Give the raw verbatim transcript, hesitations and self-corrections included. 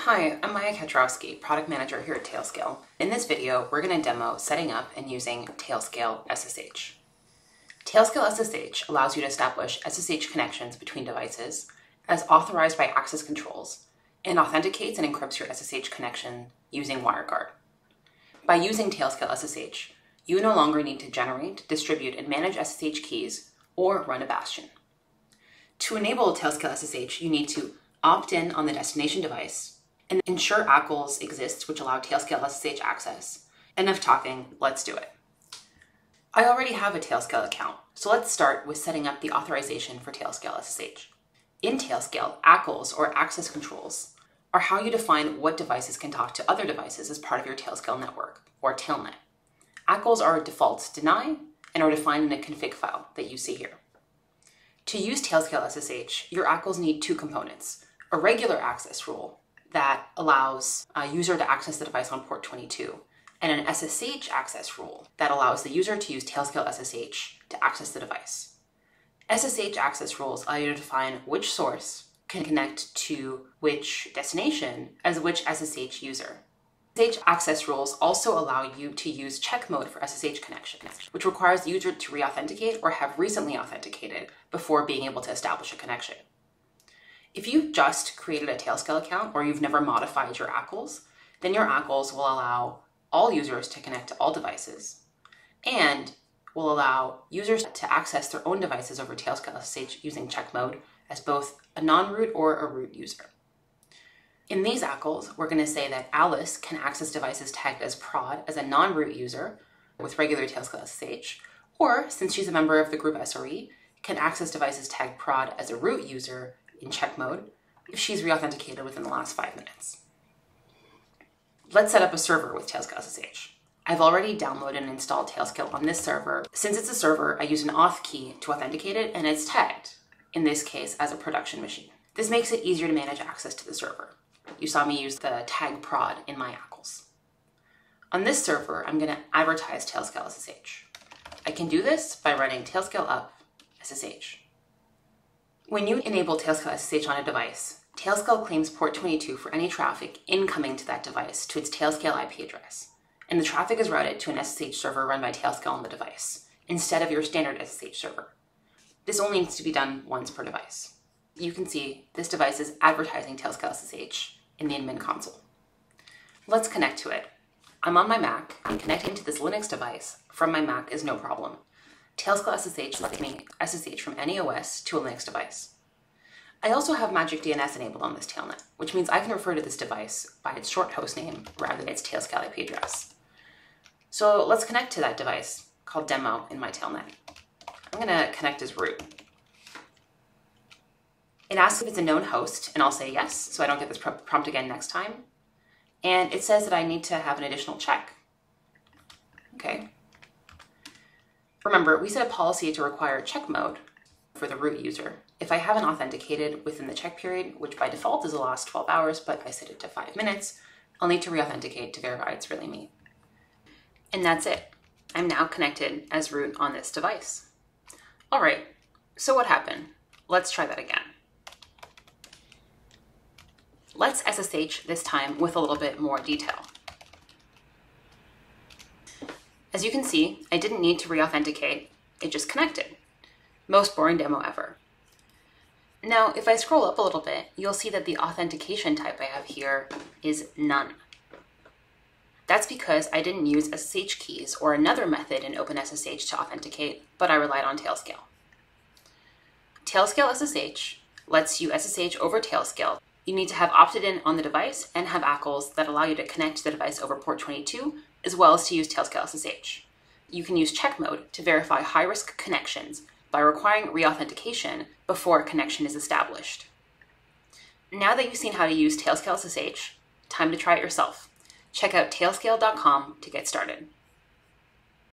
Hi, I'm Kaczorowski, Product Manager here at Tailscale. In this video, we're going to demo setting up and using Tailscale S S H. Tailscale S S H allows you to establish S S H connections between devices as authorized by access controls and authenticates and encrypts your S S H connection using WireGuard. By using Tailscale S S H, you no longer need to generate, distribute, and manage S S H keys or run a bastion. To enable Tailscale S S H, you need to opt in on the destination device and ensure A C Ls exists, which allow Tailscale S S H access. Enough talking, let's do it. I already have a Tailscale account, so let's start with setting up the authorization for Tailscale S S H. In Tailscale, A C Ls, or access controls, are how you define what devices can talk to other devices as part of your Tailscale network, or Tailnet. A C Ls are default deny and are defined in a config file that you see here. To use Tailscale S S H, your A C Ls need two components: a regular access rule that allows a user to access the device on port twenty-two, and an S S H access rule that allows the user to use Tailscale S S H to access the device. S S H access rules allow you to define which source can connect to which destination as which S S H user. S S H access rules also allow you to use check mode for S S H connections, which requires the user to re-authenticate or have recently authenticated before being able to establish a connection. If you've just created a Tailscale account or you've never modified your A C Ls, then your A C Ls will allow all users to connect to all devices and will allow users to access their own devices over Tailscale S S H using check mode as both a non-root or a root user. In these A C Ls, we're going to say that Alice can access devices tagged as prod as a non-root user with regular Tailscale S S H, or since she's a member of the group S R E, can access devices tagged prod as a root user in check mode if she's re-authenticated within the last five minutes. Let's set up a server with Tailscale S S H. I've already downloaded and installed Tailscale on this server. Since it's a server, I use an auth key to authenticate it, and it's tagged, in this case, as a production machine. This makes it easier to manage access to the server. You saw me use the tag prod in my A C Ls. On this server, I'm going to advertise Tailscale S S H. I can do this by running tailscale up S S H. When you enable Tailscale S S H on a device, Tailscale claims port twenty-two for any traffic incoming to that device to its Tailscale I P address, and the traffic is routed to an S S H server run by Tailscale on the device, instead of your standard S S H server. This only needs to be done once per device. You can see this device is advertising Tailscale S S H in the admin console. Let's connect to it. I'm on my Mac, and connecting to this Linux device from my Mac is no problem. Tailscale S S H lets me S S H from any O S to a Linux device. I also have Magic D N S enabled on this tailnet, which means I can refer to this device by its short host name rather than its Tailscale I P address. So let's connect to that device called Demo in my tailnet. I'm going to connect as root. It asks if it's a known host, and I'll say yes, so I don't get this prompt again next time. And it says that I need to have an additional check. Okay. Remember, we set a policy to require check mode for the root user if I haven't authenticated within the check period, which by default is the last twelve hours, but I set it to five minutes, I'll need to re-authenticate to verify it's really me. And that's it. I'm now connected as root on this device. All right, so what happened? Let's try that again. Let's S S H this time with a little bit more detail. As you can see, I didn't need to re-authenticate, it just connected. Most boring demo ever. Now, if I scroll up a little bit, you'll see that the authentication type I have here is none. That's because I didn't use S S H keys or another method in OpenSSH to authenticate, but I relied on Tailscale. Tailscale S S H lets you S S H over Tailscale. You need to have opted in on the device and have A C Ls that allow you to connect to the device over port twenty-two, as well as to use Tailscale S S H. You can use check mode to verify high-risk connections by requiring re-authentication before a connection is established. Now that you've seen how to use Tailscale S S H, time to try it yourself. Check out tailscale dot com to get started.